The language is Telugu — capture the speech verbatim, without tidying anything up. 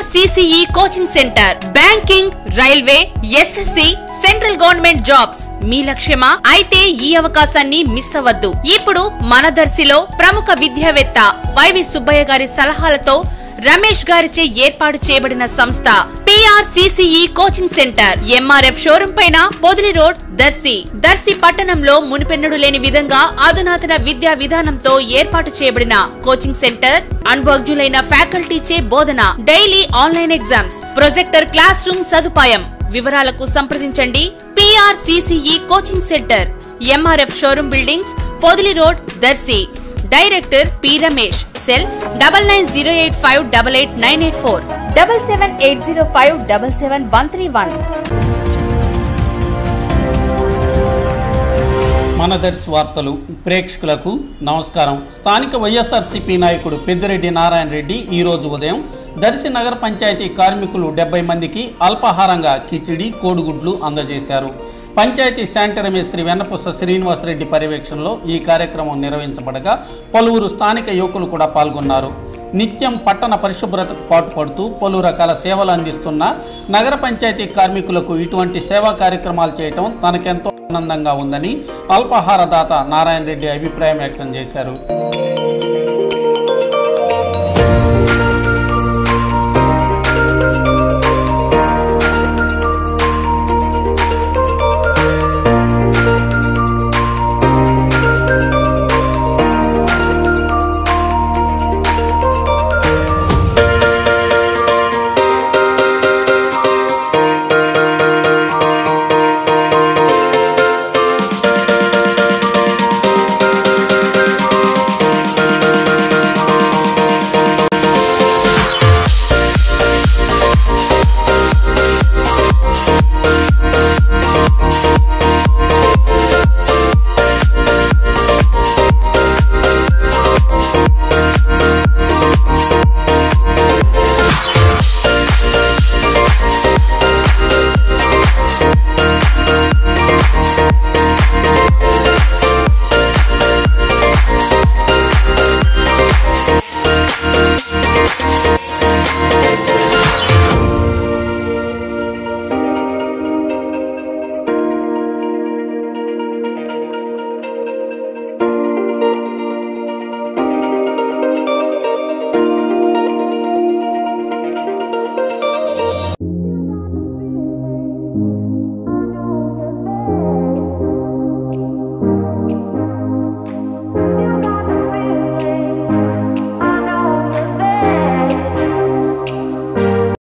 పిఆర్సిసిఈ coaching centre banking, railway, SSC, central government jobs మీ లక్ష్యమా? అయితే ఈ అవకాశాన్ని మిస్ అవ్వద్దు. ఇప్పుడు మన దర్శిలో ప్రముఖ విద్యావేత్త వైవి సుబ్బయ్య గారి సలహాలతో రమేష్ గారిచే ఏర్పాటు చేయబడిన సంస్థ PRCCE coaching centre MRF showroom పైన పొదిలి రోడ్, దర్శి. దర్శి పట్టణంలో మునిపెన్నడు లేని విధంగా అధునాతన విద్యా విధానంతో ఏర్పాటు చేయబడిన కోచింగ్ సెంటర్. అనుభవజ్ఞులైన ఫ్యాకల్టీచే బోధన, daily online exams, projector class room సదుపాయం. వివరాలకు సంప్రదించండి. PRCCE coaching centre, MRF showroom buildings, Podili road, Darsi. Director P Ramesh. Cell double nine zero eight five double eight nine eight four, double seven eight zero five double seven one three one. మన దర్శి వార్తలు ప్రేక్షకులకు నమస్కారం. స్థానిక వైఎస్ఆర్సీపీ నాయకుడు పెద్దిరెడ్డి నారాయణ రెడ్డి ఈరోజు ఉదయం దర్శి నగర పంచాయతీ కార్మికులు డెబ్బై మందికి అల్పాహారంగా కిచిడి, కోడిగుడ్లు అందజేశారు. పంచాయతీ శానిటరీ మేస్త్రి వెన్నపుస శ్రీనివాసరెడ్డి పర్యవేక్షణలో ఈ కార్యక్రమం నిర్వహించబడగా పలువురు స్థానిక యువకులు కూడా పాల్గొన్నారు. నిత్యం పట్టణ పరిశుభ్రతకు పాటుపడుతూ పలు రకాల సేవలు అందిస్తున్న నగర పంచాయతీ కార్మికులకు ఇటువంటి సేవా కార్యక్రమాలు చేయటం తనకెంతో ఆనందంగా ఉందని అల్పాహార దాత నారాయణ రెడ్డి అభిప్రాయం వ్యక్తం చేశారు.